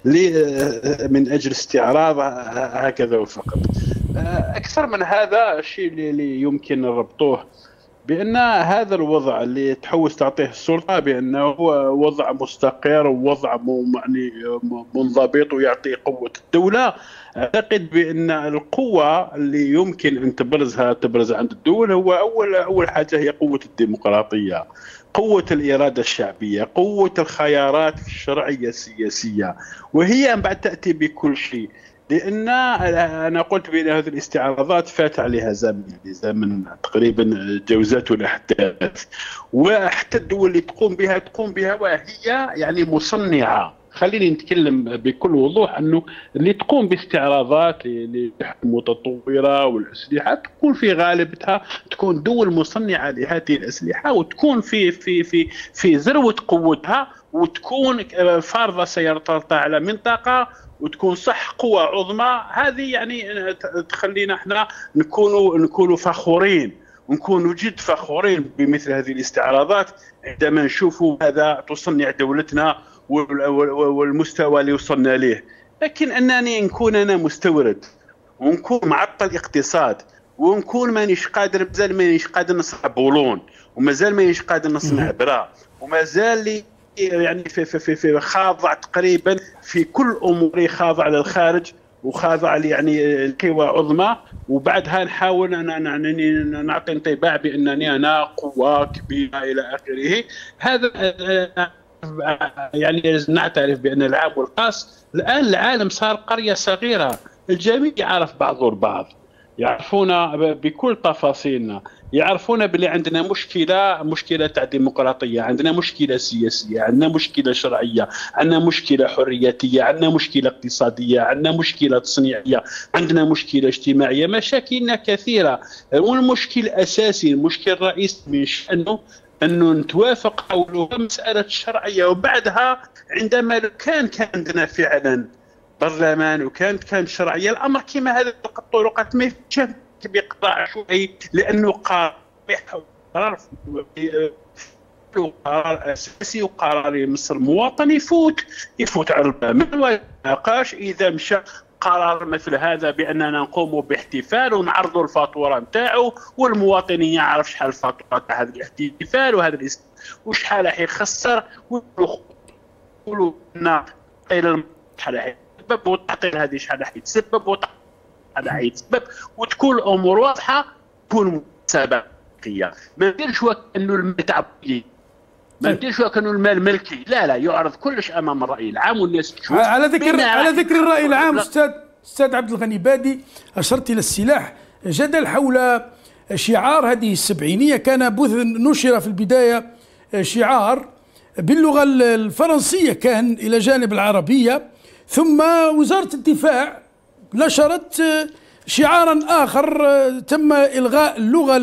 من أجل استعراض هكذا فقط. أكثر من هذا الشيء اللي يمكن نربطوه بأن هذا الوضع اللي تحوس تعطيه السلطة بأنه وضع مستقر ووضع يعني منضبط ويعطي قوة الدولة. أعتقد بأن القوة اللي يمكن أن تبرزها تبرز عند الدول هو أول أول حاجة هي قوة الديمقراطية، قوة الإرادة الشعبية، قوة الخيارات الشرعية السياسية، وهي بعد تأتي بكل شيء. لأن أنا قلت بأن هذه الاستعراضات فات عليها زمن، زمن تقريبا جوزته الأحداث، وحتى الدول اللي تقوم بها تقوم بها وهي يعني مصنعة خليني نتكلم بكل وضوح انه اللي تقوم باستعراضات متطوره والاسلحه تكون في غالبتها تكون دول مصنعه لهذه الاسلحه، وتكون في في في في ذروه قوتها، وتكون فارضه سيطرتها على منطقه، وتكون صح قوة عظمى. هذه يعني تخلينا احنا نكونوا نكونوا فخورين، ونكونوا جد فخورين بمثل هذه الاستعراضات عندما نشوفوا هذا تصنع دولتنا والمستوى اللي وصلنا له. لكن انني نكون انا مستورد ونكون معطل اقتصاد، ونكون مانيش قادر مازال مانيش قادر نصنع بولون، ومازال مانيش قادر نصنع برا، ومازال لي يعني في في في, في خاضع تقريبا في كل اموري، خاضع للخارج وخاضع يعني قوى عظمى، وبعدها نحاول ان نعطي انطباع بانني انا قوه كبيره الى اخره. هذا يعني نعترف بان العام والقاس الان العالم صار قريه صغيره، الجميع يعرف بعض البعض، يعرفونا بكل تفاصيلنا، يعرفون بلي عندنا مشكله مشكله تاع ديمقراطيه، عندنا مشكله سياسيه، عندنا مشكله شرعيه، عندنا مشكله حرياتيه، عندنا مشكله اقتصاديه، عندنا مشكله تصنيعيه، عندنا مشكله اجتماعيه، مشاكلنا كثيره. والمشكل الاساسي المشكل الرئيسي من شأنه انه نتوافق حول مساله الشرعيه، وبعدها عندما كان كان عندنا فعلا برلمان وكانت كانت شرعيه، الامر كما هذا الطرقات ما يفتش بقطاع شوي، لانه قرار قرار اساسي وقرار يمس المواطن يفوت يفوت على من النقاش. اذا مشى قرار مثل هذا باننا نقوم باحتفال ونعرضوا الفاتوره نتاعو، والمواطن يعرف شحال الفاتوره تاع هذا الاحتفال وهذا وشحال راح يخسر، ويقولوا لنا الى شحال راح يتسبب، والتعطيل هذه شحال راح يتسبب، والتعطيل هذا راح يتسبب، وتكون الامور واضحه، تكون سابقيه. ما نديرش وكانه المال تاع ما نديرش وكانه المال ملكي، لا لا، يعرض كلش امام الراي العام والناس تشوف. على ذكر على ذكر الراي العام، استاذ استاذ عبد الغني بادي، اشرت الى السلاح. جدل حول شعار هذه السبعينيه، كان بث نشر في البدايه شعار باللغه الفرنسيه كان الى جانب العربيه، ثم وزاره الدفاع نشرت شعارا آخر تم إلغاء اللغة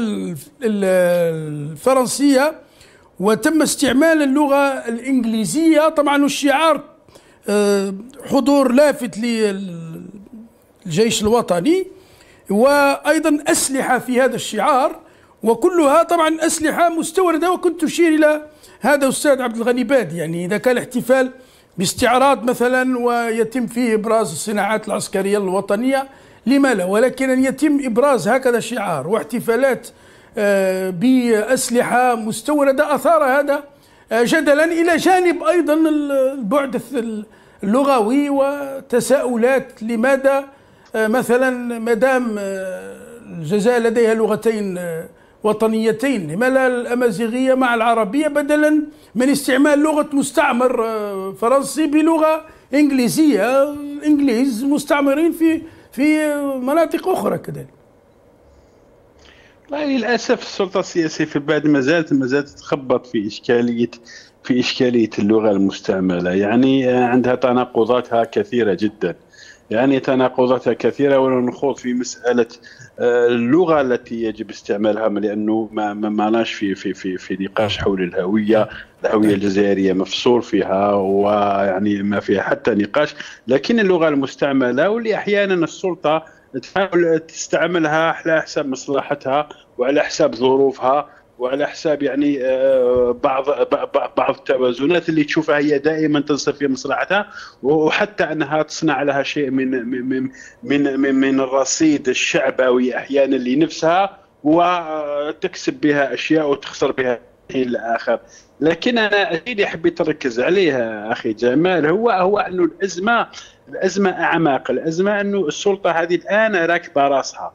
الفرنسية وتم استعمال اللغة الإنجليزية. طبعا الشعار حضور لافت للجيش الوطني، وأيضا أسلحة في هذا الشعار، وكلها طبعا أسلحة مستوردة. وكنت أشير إلى هذا أستاذ عبد الغني بادي، يعني إذا كان احتفال باستعراض مثلا ويتم فيه إبراز الصناعات العسكرية الوطنية لما لا، ولكن أن يتم إبراز هكذا شعار واحتفالات بأسلحة مستوردة أثار هذا جدلا، إلى جانب أيضا البعد اللغوي وتساؤلات لماذا مثلا مدام الجزائر لديها لغتين وطنيتين، لماذا الأمازيغية مع العربية بدلا من استعمال لغة مستعمر فرنسي بلغة إنجليزية؟ الإنجليز مستعمرين في في مناطق أخرى كذلك. للأسف السلطة السياسية في البلاد ما زالت ما زالت تخبط في إشكالية في إشكالية اللغة المستعملة، يعني عندها تناقضاتها كثيرة جدا، يعني تناقضاتها كثيرة. ولا نخوض في مسألة اللغة التي يجب استعمالها، لأنه ما ماناش في في في في نقاش حول الهوية، الهوية الجزائرية مفصول فيها ويعني ما فيها حتى نقاش. لكن اللغة المستعملة واللي أحيانا السلطة تحاول تستعملها على حساب مصلحتها وعلى حساب ظروفها وعلى حساب يعني بعض بعض التوازنات اللي تشوفها هي دائما تنصب في مصلحتها، وحتى انها تصنع لها شيء من من من من, من الرصيد الشعبوي احيانا لنفسها، وتكسب بها اشياء وتخسر بها الاخر. لكن انا اللي حبيت نركز عليها اخي جمال هو هو انه الازمه الازمه اعماق، الازمه انه السلطه هذه الان راكبه راسها،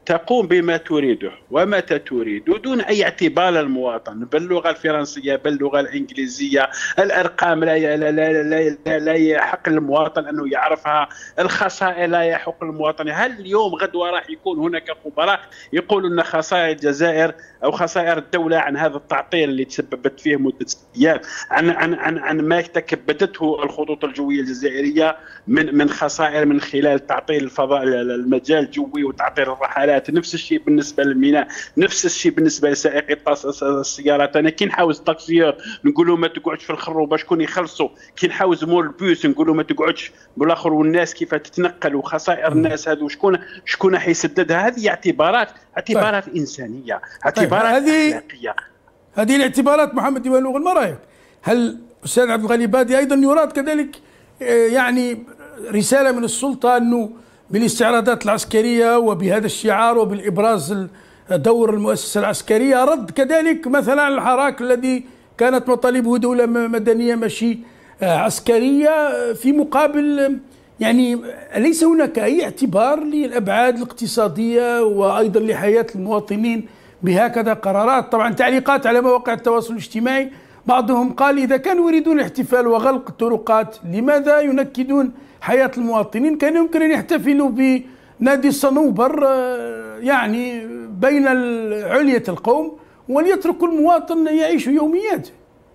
تقوم بما تريده ومتى تريد دون أي اعتبار للمواطن، باللغة الفرنسية باللغة الإنجليزية، الأرقام لا لا لا لا, لا يحق للمواطن أنه يعرفها، الخسائر لا يحق للمواطن. هل اليوم غدوة راح يكون هناك خبراء يقولوا أن خسائر الجزائر أو خسائر الدولة عن هذا التعطيل اللي تسببت فيه مدة أيام، عن عن عن عن ما تكبدته الخطوط الجوية الجزائرية من من خسائر من خلال تعطيل الفضاء المجال الجوي وتعطيل الرحلات. نفس الشيء بالنسبة للميناء، نفس الشيء بالنسبة لسائقي السيارات. أنا كي نحاوز تاكسيور نقول له ما تقعدش في الخروبة شكون يخلصوا، كي نحاوز مول البيوس نقول له ما تقعدش بالاخر، والناس كيف تتنقل وخسائر الناس هذو شكون شكون حيسددها. هذه اعتبارات اعتبارات طيب. إنسانية، اعتبارات طيب. أخلاقية. هذه الاعتبارات محمد ديوان لوغ، ما رايك؟ هل الاستاذ عبد الغني بادي ايضا يراد كذلك يعني رساله من السلطه انه بالاستعراضات العسكريه وبهذا الشعار وبالابراز دور المؤسسه العسكريه رد كذلك مثلا الحراك الذي كانت مطالبه دوله مدنيه ماشي عسكريه، في مقابل يعني ليس هناك اي اعتبار للابعاد الاقتصاديه وايضا لحياه المواطنين بهكذا قرارات؟ طبعا تعليقات على مواقع التواصل الاجتماعي، بعضهم قال إذا كانوا يريدون الاحتفال وغلق الطرقات لماذا ينكدون حياة المواطنين؟ كان يمكن أن يحتفلوا بنادي الصنوبر يعني بين علية القوم وليتركوا المواطن يعيش يومياته.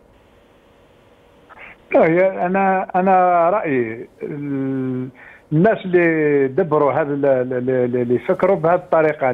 لا، أنا أنا رأيي الناس اللي دبروا هذا اللي فكروا بهذه الطريقة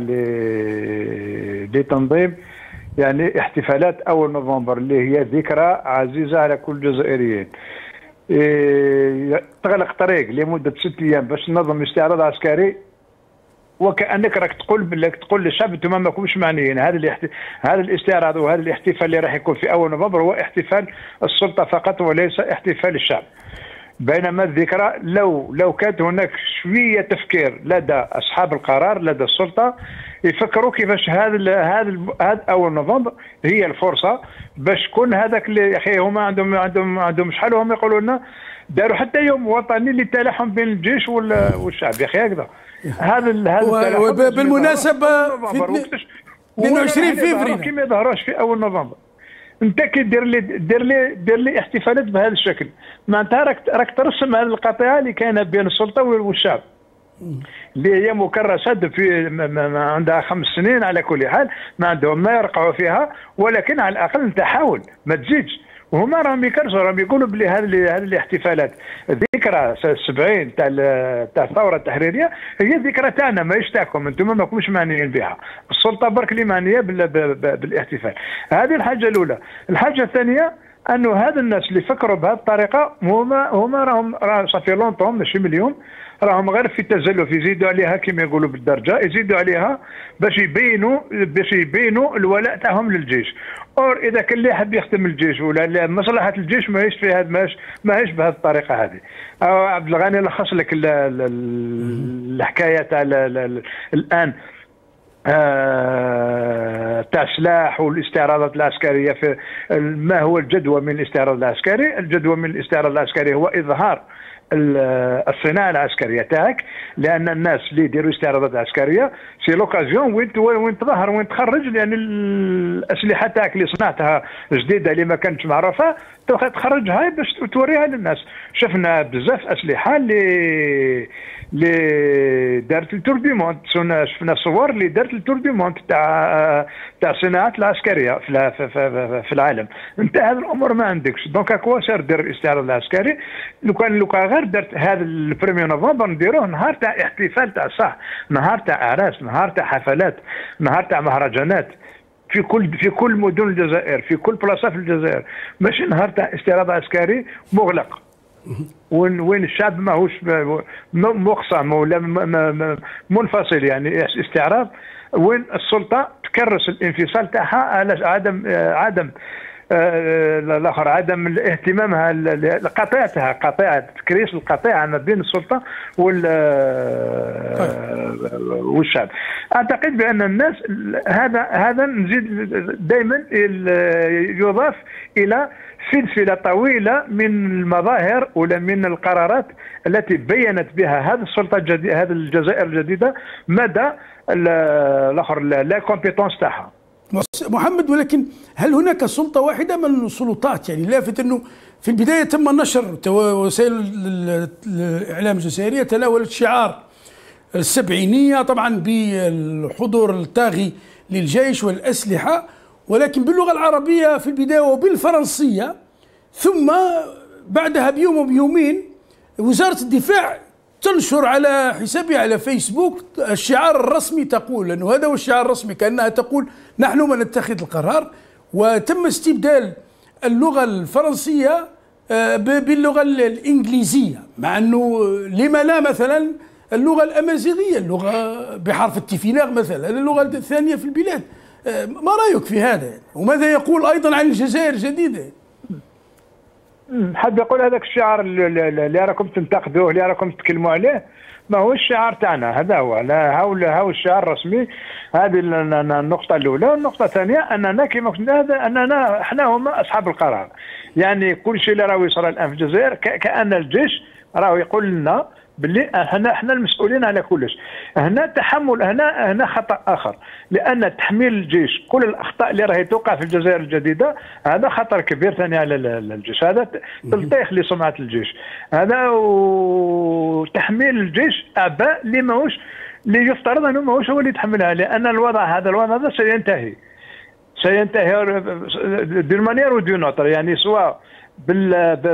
لتنظيم يعني احتفالات أول نوفمبر اللي هي ذكرى عزيزة على كل الجزائريين. إيه تغلق طريق لمدة ست أيام باش تنظم استعراض عسكري، وكأنك راك تقول بالك تقول للشعب انتم ما كومش معنيين. هذا الاحت... هذا الاستعراض وهذا الاحتفال اللي راح يكون في أول نوفمبر هو احتفال السلطة فقط وليس احتفال الشعب. بينما الذكرى لو لو كانت هناك شويه تفكير لدى اصحاب القرار لدى السلطه يفكروا كيفاش هذا هذا هذا اول نوفمبر هي الفرصه باش كون هذاك اللي يا اخي هما عندهم عندهم عندهم شحال هم يقولوا لنا داروا حتى يوم وطني للتلاحم بين الجيش والشعب يا اخي هكذا. هذا هذا بالمناسبه في اثنين وعشرين فبراير كي ما يظهروش في اول نوفمبر. انت كي دير لي دير لي دير لي احتفالات بهذا الشكل، معناتها راك راك ترسم هذه القطيعه اللي كاينه بين السلطه والشعب اللي هي مكرسه في عندها خمس سنين على كل حال، ما عندهم ما يرقعوا فيها، ولكن على الاقل انت حاول ما تزيدش. وهما راهم يكرسوا راهم يقولوا بلي هذه هذه الاحتفالات ذكرى السبعين تاع تاع الثوره التحريريه هي ذكرى تاعنا ماهيش تاعكم، انتم ما كومش معنيين بها، السلطه برك اللي معنيه بالاحتفال. هذه الحاجه الاولى. الحاجه الثانيه انه هذا الناس اللي فكروا بهذه الطريقه هما هما راهم راه صافي لونطون ماشي مليون، راهم غير في التزلف يزيدوا عليها كما يقولوا بالدرجه، يزيدوا عليها باش يبينوا باش يبينوا الولاء تاعهم للجيش. اور اذا كان اللي حاب يخدم الجيش ولا مصلحه الجيش ماهيش في هذا ماهيش ماهيش بهذه الطريقه هذه. عبد الغني لخص لك الحكايه تاع الان تاع السلاح والاستعراضات العسكريه. في ما هو الجدوى من الاستعراض العسكري؟ الجدوى من الاستعراض العسكري هو اظهار الصناعه العسكريه تاعك، لان الناس اللي يديروا استعراضات عسكريه سي لوكازيون وين وين تظهر وين تخرج، لان الاسلحه تاعك اللي صنعتها جديده اللي ما كانتش معروفه تخرجها باش توريها للناس. شفنا بزاف اسلحه اللي اللي دارت التور دي موند، شفنا صور اللي دارت التور دي موند تاع تاع الصناعات العسكريه في في العالم. انت هذه الامور ما عندكش، دونك اكوا سير دير الاستعراض العسكري. لو كان لو كان غير درت هذا البريمي نوفمبر نديروه نهار تاع احتفال تاع صح، نهار تاع اعراس، نهار تاع حفلات، نهار تاع مهرجانات في كل في كل مدن الجزائر، في كل بلاصه في الجزائر، ماشي نهار تاع استعراض عسكري مغلق وين وين الشعب ماهوش مقسم ولا منفصل، يعني استعراض وين السلطه تكرس الانفصال تاعها على عدم عدم الاخر عدم اهتمامها قطيعتها قطيعه تكريس القطيعه ما بين السلطه وال والشعب. اعتقد بان الناس هذا هذا نزيد دائما يضاف الى سلسله طويله من المظاهر ولا من القرارات التي بينت بها هذه السلطه الجديده هذه الجزائر الجديده مدى الاخر لا كومبيتونس تاعها. محمد، ولكن هل هناك سلطه واحده من السلطات؟ يعني لافت انه في البدايه تم نشر وسائل الاعلام الجزائريه تناولت شعار السبعينيه طبعا بالحضور الطاغي للجيش والاسلحه، ولكن باللغه العربيه في البدايه وبالفرنسيه، ثم بعدها بيوم وبيومين وزاره الدفاع تنشر على حسابها على فيسبوك الشعار الرسمي، تقول انه هذا هو الشعار الرسمي، كانها تقول نحن من نتخذ القرار. وتم استبدال اللغه الفرنسيه باللغه الانجليزيه، مع انه لما لا مثلا اللغه الامازيغيه، اللغه بحرف التيفيناغ مثلا اللغه الثانيه في البلاد. ما رايك في هذا؟ وماذا يقول ايضا عن الجزائر الجديده؟ حاب يقول هذاك الشعار اللي راكم تنتقدوه اللي راكم تتكلموا عليه ما هو الشعار تاعنا، هذا هو. لا هو هو الشعار الرسمي. هذه النقطه الاولى. والنقطه الثانيه اننا كما قلنا هذا اننا احنا هما اصحاب القرار. يعني كل شيء اللي راهو يصرى الان في الجزائر كان الجيش راهو يقول لنا باللي احنا احنا المسؤولين على كلش. هنا تحمل هنا هنا خطا اخر، لان تحميل الجيش كل الاخطاء اللي راهي توقع في الجزائر الجديده هذا خطر كبير ثاني على الجيش، هذا تلطيخ لسمعه الجيش، هذا وتحميل الجيش اعباء اللي ماهوش اللي يفترض انه ماهوش هو اللي يتحملها، لان الوضع هذا الوضع هذا سينتهي سينتهي دون مانيير ودون اوتر، يعني سواء بال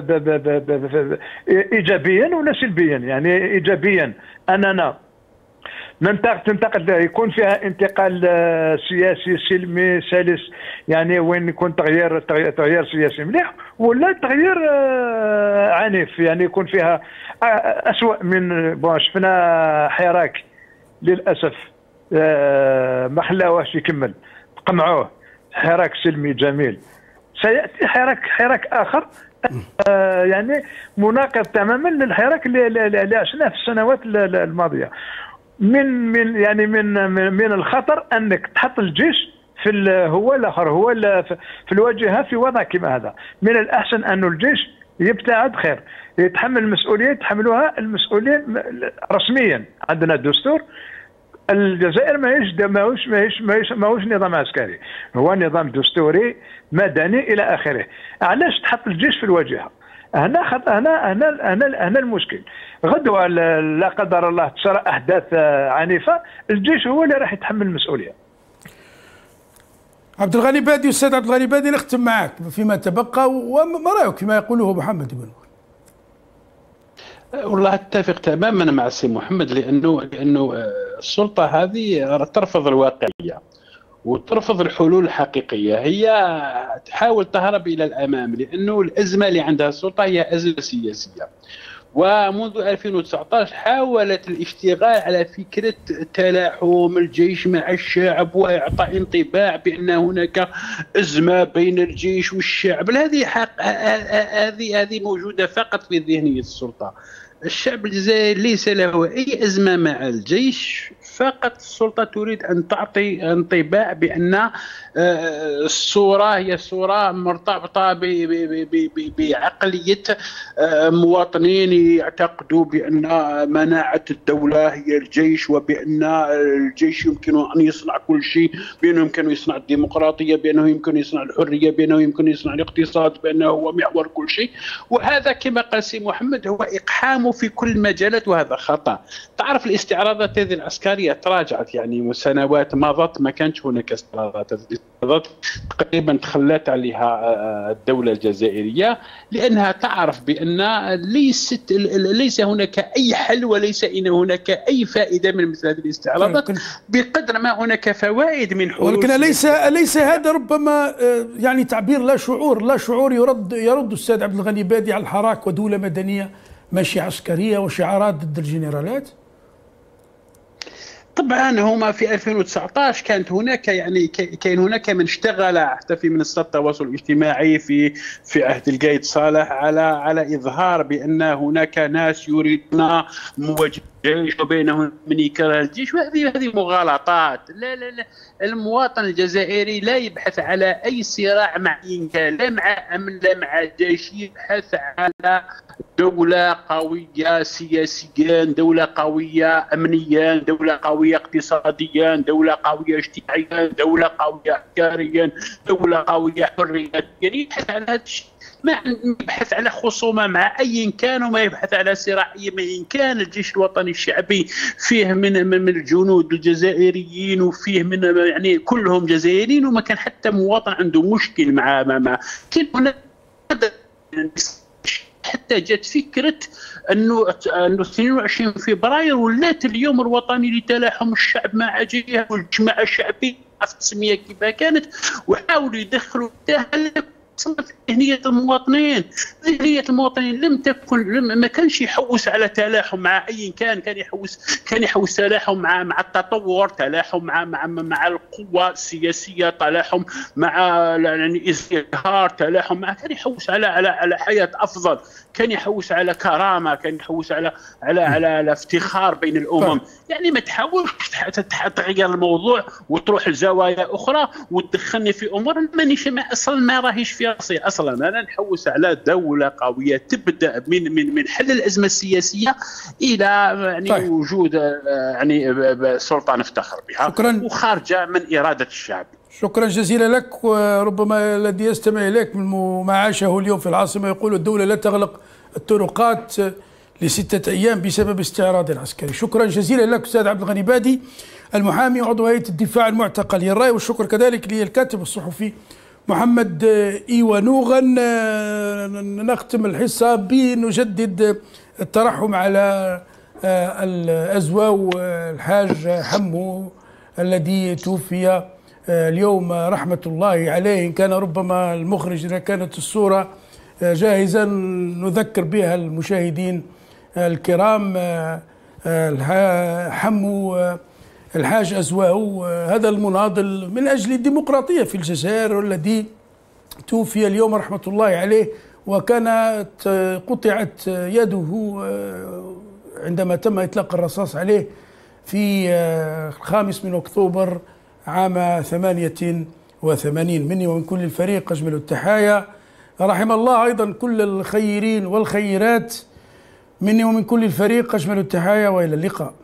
ايجابيا ولا سلبيا. يعني ايجابيا اننا ننتقد يكون فيها انتقال سياسي سلمي سلس، يعني وين يكون تغيير تغيير سياسي مليح، ولا تغيير عنيف يعني يكون فيها اسوء من بون. شفنا حراك للاسف ما خلاوهش يكمل، قمعوه. حراك سلمي جميل، سياتي حراك حراك اخر آه يعني مناقض تماما للحراك اللي, اللي عشناه في السنوات الماضيه. من من يعني من من الخطر انك تحط الجيش في هو الاخر هو في الواجهه في وضع كما هذا. من الاحسن انه الجيش يبتعد خير، يتحمل المسؤوليه يتحملوها المسؤولين رسميا. عندنا الدستور، الجزائر ماهيش ماهوش ماهيش ماهيش ماهوش نظام عسكري، هو نظام دستوري مدني الى اخره. علاش تحط الجيش في الواجهه؟ هنا خط هنا هنا هنا هنا المشكل. غدوه لا قدر الله تصرى احداث عنيفه، الجيش هو اللي راح يتحمل المسؤوليه. عبد الغني بادي، استاذ عبد الغني بادي، نختم معك فيما تبقى، وما رايك فيما يقوله محمد بن؟ والله اتفق تماما مع السي محمد، لانه لانه السلطه هذه ترفض الواقعيه وترفض الحلول الحقيقيه، هي تحاول تهرب الى الامام، لانه الازمه اللي عندها السلطه هي ازمه سياسيه. ومنذ ألفين وتسعة عشر حاولت الاشتغال على فكره تلاحم الجيش مع الشعب واعطاء انطباع بان هناك ازمه بين الجيش والشعب. هذه حق هذه هذه موجوده فقط في ذهنيه السلطه. الشعب الجزائري ليس له اي ازمه مع الجيش، فقط السلطه تريد ان تعطي انطباع بان الصوره هي صوره مرتبطه بعقليه مواطنين يعتقدوا بان مناعه الدوله هي الجيش، وبان الجيش يمكن ان يصنع كل شيء، بانه يمكن يصنع الديمقراطيه، بانه يمكن يصنع الحريه، بانه يمكن يصنع الاقتصاد، بانه هو محور كل شيء. وهذا كما قال سي محمد هو اقحام في كل المجالات، وهذا خطا. تعرف الاستعراضات هذه العسكريه تراجعت، يعني سنوات مضت ما كانش هناك استعراضات، الاستعراضات تقريبا تخلت عليها الدوله الجزائريه، لانها تعرف بان ليست ليس هناك اي حل وليس ان هناك اي فائده من مثل هذه الاستعراضات بقدر ما هناك فوائد من حلول. ولكن ليس ليس هذا ربما يعني تعبير لا شعور لا شعور يرد يرد الاستاذ عبد الغني بادي على الحراك ودوله مدنيه ماشي عسكريه وشعارات ضد الجنرالات؟ طبعا هما في ألفين وتسعطاش كانت هناك يعني كان هناك من اشتغل حتى في منصات التواصل الاجتماعي في في عهد القايد صالح على على اظهار بان هناك ناس يريدون مواجهه الجيش وبينهم من يكره الجيش، وهذه هذه مغالطات. لا لا لا المواطن الجزائري لا يبحث على اي صراع مع اي كان، لا مع امن لا مع جيش، يبحث على دولة قوية سياسيا، دولة قوية أمنيا، دولة قوية اقتصاديا، دولة قوية اجتماعيا، دولة قوية عسكريا، دولة قوية حرية. يعني يبحث على هذا الشيء، ما يبحث على خصومة مع أي كان، وما يبحث على صراع أي من كان. الجيش الوطني الشعبي فيه من من الجنود الجزائريين، وفيه من يعني كلهم جزائريين، وما كان حتى مواطن عنده مشكل مع ما ما كان هناك. حتى جت فكره انه انه اثنين وعشرين فبراير ولات اليوم الوطني لتلاحم الشعب مع جهه والجماعه الشعبيه في التسميه كيف كانت، وحاولوا يدخلوا التهلك في ذهنيه المواطنين. ذهنيه المواطنين لم تكن لم ما كانش يحوس على تلاحم مع اي كان، كان يحوس كان يحوس تلاحم مع مع التطور، تلاحم مع مع مع القوى السياسيه، تلاحم مع يعني ازدهار، تلاحم مع كان يحوس على على على حياه افضل، كان يحوس على كرامه، كان يحوس على على على, على افتخار بين الامم. يعني ما تحاولش تغير الموضوع وتروح لزوايا اخرى وتدخلني في امور مانيش اصلا ما راهيش في راسي اصلا. انا نحوس على دوله قويه تبدا من من من حل الازمه السياسيه الى يعني طيب. وجود يعني سلطه نفتخر بها شكرا. وخارجه من اراده الشعب. شكرا جزيلا لك. وربما الذي يستمع اليك من ما عاشه اليوم في العاصمه يقول الدوله لا تغلق الطرقات لستة أيام بسبب استعراض العسكري. شكرا جزيلا لك أستاذ عبد الغني بادي المحامي وعضو هيئة الدفاع المعتقل للرأي، والشكر كذلك للكاتب الصحفي محمد إيوانوغن. نختم الحصة بنجدد الترحم على الأزواو الحاج حمو الذي توفي اليوم رحمة الله عليه. إن كان ربما المخرج إذا كانت الصورة جاهزة نذكر بها المشاهدين الكرام. حمو الحاج أزواو هذا المناضل من أجل الديمقراطية في الجزائر والذي توفي اليوم رحمة الله عليه، وكانت قطعت يده عندما تم إطلاق الرصاص عليه في الخامس من أكتوبر عام ثمانية وثمانين. مني ومن كل الفريق أجمل التحايا. رحم الله أيضا كل الخيرين والخيرات. مني ومن كل الفريق أجمل التحايا وإلى اللقاء.